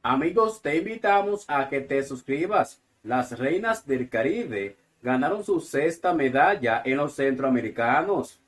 Amigos, te invitamos a que te suscribas. Las Reinas del Caribe ganaron su sexta medalla en los Centroamericanos.